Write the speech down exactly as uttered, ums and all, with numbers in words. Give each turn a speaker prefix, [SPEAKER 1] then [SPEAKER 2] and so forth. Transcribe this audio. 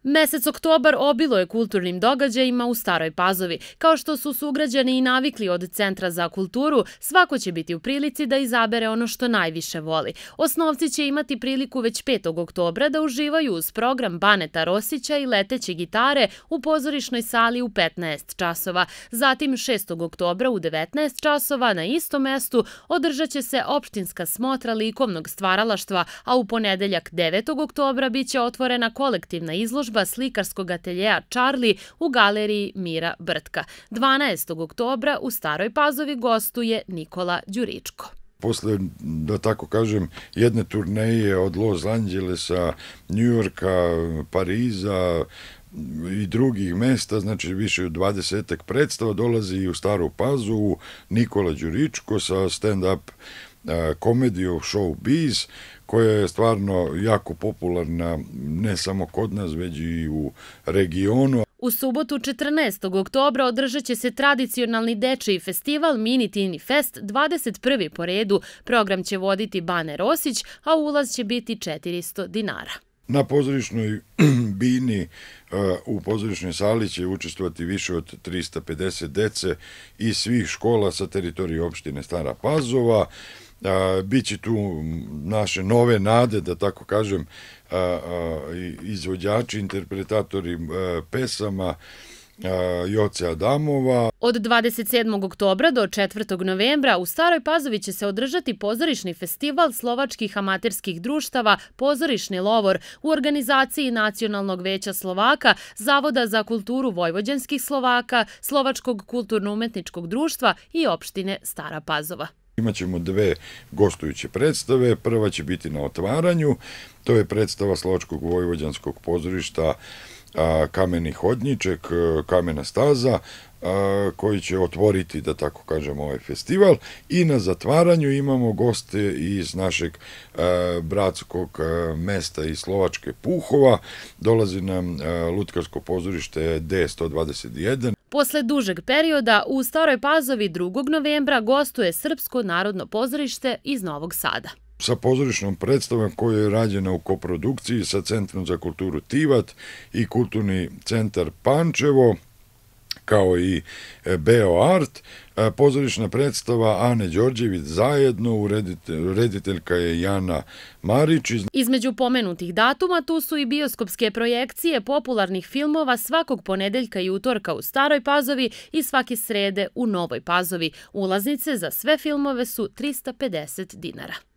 [SPEAKER 1] Mesec oktobar obilo je kulturnim događajima u Staroj Pazovi. Kao što su sugrađani i navikli od Centra za kulturu, svako će biti u prilici da izabere ono što najviše voli. Osnovci će imati priliku već petog oktobra da uživaju uz program Baneta Rosića i leteće gitare u pozorišnoj sali u petnaest časova. Zatim šestog oktobra u devetnaest časova na istom mestu održat će se opštinska smotra likovnog stvaralaštva, a u ponedeljak devetog oktobra biće otvorena kolektivna izložba slikarskog ateljeja Charlie u galeriji Mira Brtka. dvanaestog oktobra u Staroj Pazovi gostuje Nikola Đuričko.
[SPEAKER 2] Posle, da tako kažem, jedne turneje od Los Angelesa, Njujorka, Pariza i drugih mesta, znači više od dvadesetak predstava, dolazi i u Staru Pazovu Nikola Đuričko sa stand-up komedijom Showbiz, koja je stvarno jako popularna ne samo kod nas, već i u regionu.
[SPEAKER 1] U subotu četrnaestog oktobra održat će se tradicionalni dečiji festival Mini Tini Fest, dvadeset prvi po redu. Program će voditi Bane Rosić, a ulaz će biti četiristo dinara.
[SPEAKER 2] Na pozorišnoj bini u pozorišnoj sali će učestvovati više od trista pedeset dece iz svih škola sa teritorije opštine Stara Pazova. Biće tu naše nove nade, da tako kažem, izvođači, interpretatori pesama Joce Adamova.
[SPEAKER 1] Od dvadeset sedmog oktobra do četvrtog novembra u Staroj Pazovi će se održati pozorišni festival slovačkih amaterskih društava Pozorišni Lovor u organizaciji Nacionalnog veća Slovaka, Zavoda za kulturu vojvođanskih Slovaka, Slovačkog kulturno-umetničkog društva i opštine Stara Pazova.
[SPEAKER 2] Imaćemo dve gostujuće predstave. Prva će biti na otvaranju. To je predstava Slovačkog vojvođanskog pozorišta Kameni hodniček, Kamena staza, koji će otvoriti, da tako kažem, ovaj festival. I na zatvaranju imamo goste iz našeg bratskog mesta iz Slovačke Puhova. Dolazi nam lutkarsko pozorište D sto dvadeset jedan.
[SPEAKER 1] Posle dužeg perioda u Staroj Pazovi drugog novembra gostuje Srpsko narodno pozorište iz Novog Sada.
[SPEAKER 2] Sa pozorišnom predstavom koja je rađena u koprodukciji sa Centrom za kulturu Tivat i Kulturni centar Pančevo, kao i Beoart. Pozorišna predstava Ane Đorđević zajedno, rediteljka je Jana Marić.
[SPEAKER 1] Između pomenutih datuma tu su i bioskopske projekcije popularnih filmova svakog ponedeljka i utorka u Staroj Pazovi i svake srede u Novoj Pazovi. Ulaznice za sve filmove su trista pedeset dinara.